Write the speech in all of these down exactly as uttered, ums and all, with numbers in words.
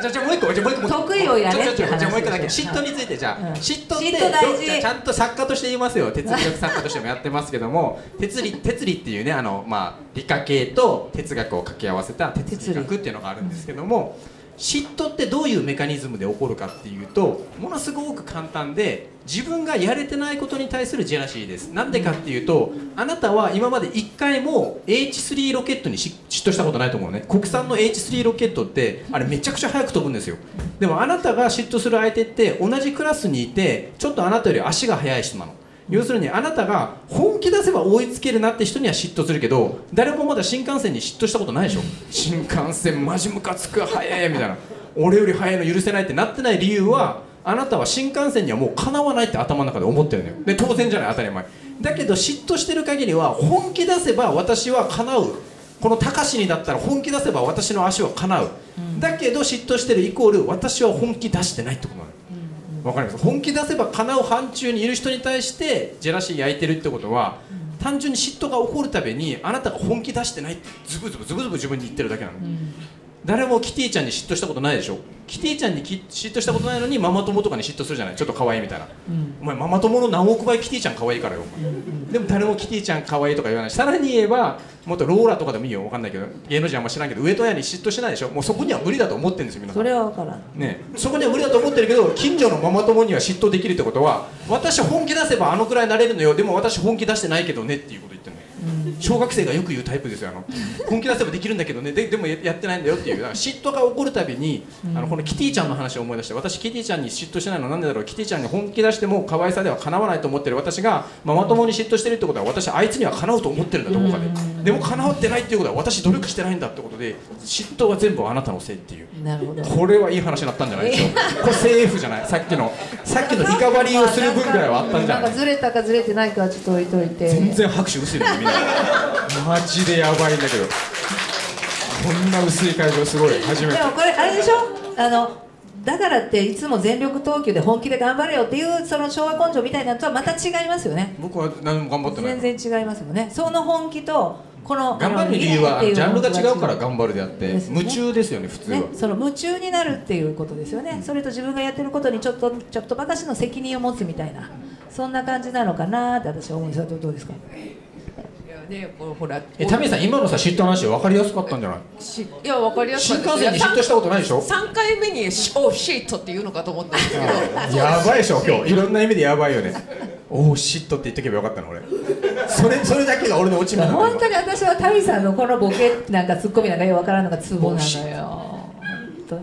じゃあじゃあもう一個じゃあもう一個得意をやれって話。 じゃあもう一個だけ嫉妬についてじゃあ、うん、嫉妬って嫉妬大事。 ちゃんと作家として言いますよ。哲学作家としてもやってますけども、哲理哲理っていうねあのまあ理科系と哲学を掛け合わせた哲理学っていうのがあるんですけども。嫉妬ってどういうメカニズムで起こるかっていうとものすごく簡単で自分がやれてないことに対するジェラシーです。なんでかっていうとあなたは今までいっかいも エイチスリー ロケットに嫉妬したことないと思うね。国産の エイチスリー ロケットってあれめちゃくちゃ速く飛ぶんですよ。でもあなたが嫉妬する相手って同じクラスにいてちょっとあなたより足が速い人なの。要するにあなたが本気出せば追いつけるなって人には嫉妬するけど誰もまだ新幹線に嫉妬したことないでしょ。新幹線マジムカつく速いみたいな俺より速いの許せないってなってない理由はあなたは新幹線にはもうかなわないって頭の中で思ってるのよ。で当然じゃない当たり前だけど嫉妬してる限りは本気出せば私は叶うこの高しにだったら本気出せば私の足は叶う、うん、だけど嫉妬してるイコール私は本気出してないってことなの。わかります。本気出せば叶う範疇にいる人に対してジェラシー焼いてるってことは、うん、単純に嫉妬が起こるたびにあなたが本気出してないってズブズブズブズブ自分に言ってるだけなの、うん、誰もキティちゃんに嫉妬したことないでしょ。キティちゃんに嫉妬したことないのにママ友とかに嫉妬するじゃない。ちょっと可愛いみたいな、うん、お前ママ友の何億倍キティちゃん可愛いからよお前、うん、でも誰もキティちゃん可愛いとか言わない。さらに言えばもっとローラとかでもいいよわかんないけど芸能人あんま知らんけど上戸彩に嫉妬してないでしょ。もうそこには無理だと思ってるんですよ皆さん。 それは分からん、 ね、そこには無理だと思ってるけど近所のママ友には嫉妬できるってことは私本気出せばあのくらいなれるのよ。でも私本気出してないけどねっていうこと言ってるのよ。小学生がよく言うタイプですよ。あの本気出せばできるんだけどね で, でもやってないんだよっていう。だから嫉妬が起こるたびに、うん、あのこのキティちゃんの話を思い出して私キティちゃんに嫉妬してないのなんでだろう。キティちゃんに本気出しても可愛さではかなわないと思ってる私がママ友に嫉妬してるってことは私あいつにはかなうと思ってるんだどこかで、うん、でもかなってないっていうことは私努力してないんだってことで嫉妬は全部あなたのせいっていう。 なるほど。 これはいい話になったんじゃないでしょうか、えー、これセーフじゃない。さっきのさっきのリカバリーをする分ぐらいはあったんじゃない。 なんかずれたかずれてないかはちょっと置いといて。 全然拍手薄いのよみんなマジでやばいんだけどこんな薄い会場すごい初めて。 でもこれあれでしょあのだからっていつも全力投球で本気で頑張れよっていうその昭和根性みたいなのとはまた違いますよね。 僕は何も頑張ってない。 全然違いますよね。その本気とこの頑張る理由はジャンルが違うから頑張るであって、ね、夢中ですよね普通は、ね、 その夢中になるっていうことですよね、うん、それと自分がやってることにちょっとちょっとばかしの責任を持つみたいなそんな感じなのかなって私は思うんですがどうですか。 ね、これほらえタミさん今のさ嫉妬の話分かりやすかったんじゃない。 しいや分かりやすかった新幹線に嫉妬したことないでしょ。 さんかいめに「オーシット」って言うのかと思ったんですけどやばいでしょ今日いろんな意味でやばいよね。オーシットって言ってけばよかったの俺それそれだけが俺のオチなの。 本当に私はタミさんのこのボケなんかツッコミなんかよく分からんのがツボなのよ本当に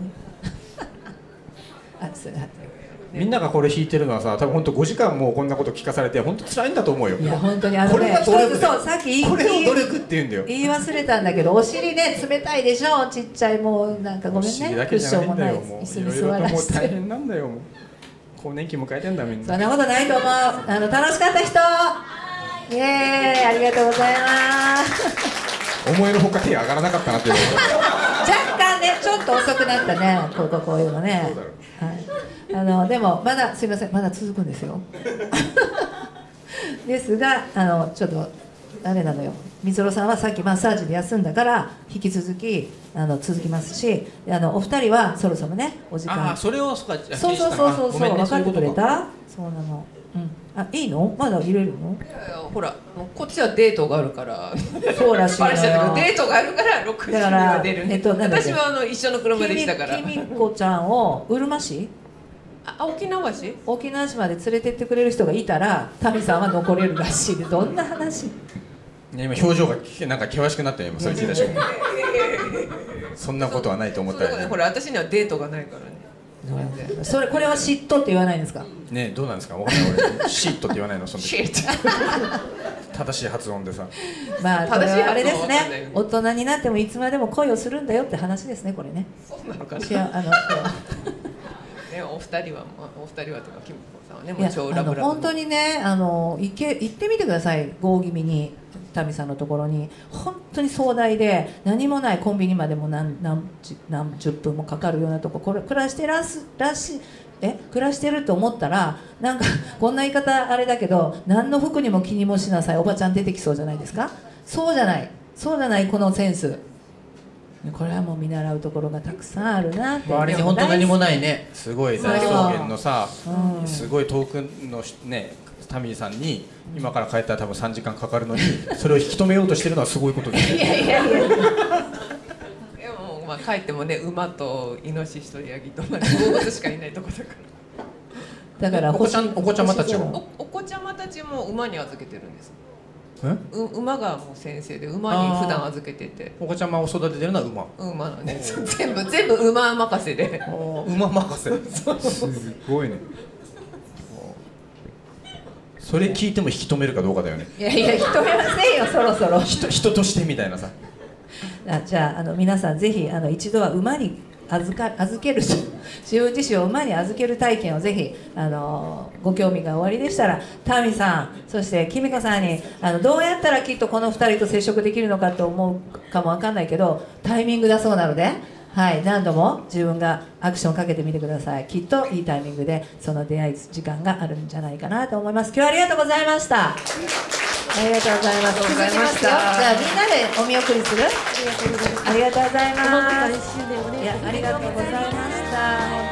あそれみんながこれ弾いてるのはさ多分本当ごじかんもうこんなこと聞かされて本当辛いんだと思うよ。 いや本当にあのねこれが努力そうさっきこれを努力って言うんだよ。 言い忘れたんだけどお尻ね冷たいでしょちっちゃいもうなんかごめんねクッションもない椅子に座らせてもう大変なんだよもう更年期迎えてんだみんな。 そんなことないと思う。あの楽しかった人イエーイありがとうございます思いのほか手上がらなかったなっていう若干ねちょっと遅くなったねこうこうこういうのね。そうだろう、はいあのでもまだすいませんまだ続くんですよですがあのちょっとあれなのよみつろさんはさっきマッサージで休んだから引き続きあの続きますしあのお二人はそろそろねお時間。 あそれをそうそうそうそうそうそう、ね、分かってくれた。そうなの、うん、あいいのまだ入れるの。 いやいやほらこっちはデートがあるからそうらしいのよデートがあるからろくじには出るんで、えっと、私はあの一緒の車で来たからきみこちゃんをうるま市あ沖縄市沖縄市まで連れてってくれる人がいたらタミさんは残れるらしいでどんな話。 今表情がなんか険しくなったよ今それ聞いた瞬間そんなことはないと思ったよね。 ほら私にはデートがないからね。 それこれは嫉妬って言わないんですかね。どうなんですか分かんない俺シットって言わないのその時正しい発音でさまあこれはあれですね大人になってもいつまでも恋をするんだよって話ですねこれね。 そうなのかなあのね、お二人はお二人はというかきみこさんはねもう超ラブラブ本当にねあの行け行ってみてください郷気味にタミさんのところに本当に壮大で何もないコンビニまでも 何, 何, 何十分もかかるようなとここれ暮らしてらすらしえ暮らしてると思ったらなんかこんな言い方あれだけど何の服にも気にもしなさいおばちゃん出てきそうじゃないですか。そうじゃないそうじゃないこのセンスこれはもう見習うところがたくさんあるなって。 周りに本当何もないね、すごい大草原のさ、 うんすごい遠くのねタミーさんに今から帰ったら多分さんじかんかかるのにそれを引き止めようとしてるのはすごいことですね。 いやいやいや。 でもまあ帰ってもね、馬とイノシシとヤギと、まあ、動物しかいないとこだから。 だからお子ちゃんお子ちゃまたちはおお子ちゃまたちも馬に預けてるんです。 えう馬がもう先生で馬に普段預けてて、 お子ちゃまを育ててるのは馬。 馬のね、全部全部馬任せで。 馬任せ。すごいね。それ聞いても引き止めるかどうかだよね。 いやいや、引き止めませんよ、そろそろ。 人人としてみたいなさ。 あ、じゃあ、あの皆さんぜひあの一度は馬に預か預ける自分自身を馬に預ける体験をぜひあのご興味がおありでしたら、タミさんそしてキミコさんにあのどうやったらきっとこのふたりと接触できるのかと思うかもわかんないけど、タイミングだそうなので、はい、何度も自分がアクションをかけてみてください。きっといいタイミングでその出会い時間があるんじゃないかなと思います。今日はありがとうございました。ありがとうございます。 ありがとうございました。 じゃあみんなでお見送りする。ありがとうございます。 おまけから一周でお願いします。 いや、ありがとうございました。